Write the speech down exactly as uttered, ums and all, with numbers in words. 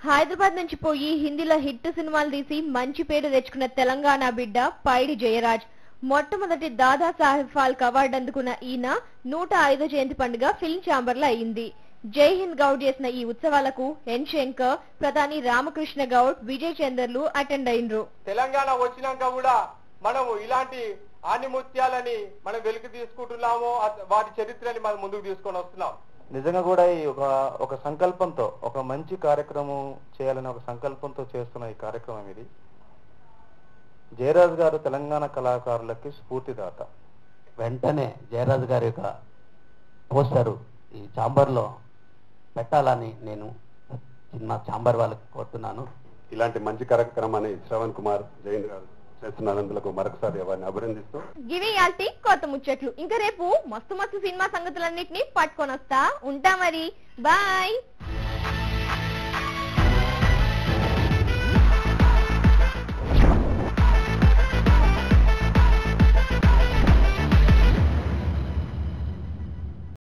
హైదరాబాద్ నుంచి పోయి హిందీలో హిట్ సినిమాలు తీసి మంచి పేరు తెచ్చుకున్న తెలంగాణ బిడ్డ పైడి జయరాజ్. మొట్టమొదటి దాదా సాహెబ్ ఫాల్కే అవార్డు అందుకున్న ఈయన నూట ఐదో జయంతి పండుగ ఫిల్మ్ ఛాంబర్ లో అయింది. జై హింద్ గౌడ్ చేసిన ఈ ఉత్సవాలకు ఎన్ శంకర్, ప్రధాని రామకృష్ణ గౌడ్, విజయ్ చందర్లు అటెండ్ అయినరు. తెలంగాణ వచ్చినాక కూడా మనము ఇలాంటి ఆణిముత్యాలని మనం వెలికి తీసుకుంటున్నాము, వాటి చరిత్రని మనం ముందుకు తీసుకొని వస్తున్నాం. నిజంగా కూడా ఈ ఒక ఒక సంకల్పంతో ఒక మంచి కార్యక్రమం చేయాలని ఒక సంకల్పంతో చేస్తున్న ఈ కార్యక్రమం ఇది. జయరాజ్ గారు తెలంగాణ కళాకారులకి స్ఫూర్తిదాత. వెంటనే జయరాజ్ గారి యొక్క పోస్టరు ఈ ఛాంబర్ లో పెట్టాలని నేను చిన్న ఛాంబర్ వాళ్ళకి కోరుతున్నాను. ఇలాంటి మంచి కార్యక్రమాన్ని శ్రవణ్ కుమార్ జైన్ గారు చేస్తున్నందుకు మరొకసారి వారిని అభినందిస్తూ గివి యాల్టి కొత్త ముచ్చట్లు. ఇంకా రేపు మస్తు మస్తు సినిమా సంగతులన్నింటినీ పట్టుకొని వస్తా ఉంటా. మరి బాయ్.